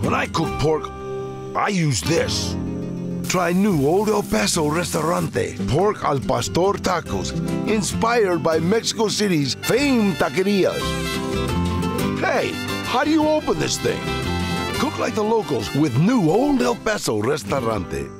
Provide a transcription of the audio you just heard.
When I cook pork, I use this. Try new Old El Paso Restaurante pork al pastor tacos, inspired by Mexico City's famed taquerias. Hey, how do you open this thing? Cook like the locals with new Old El Paso Restaurante.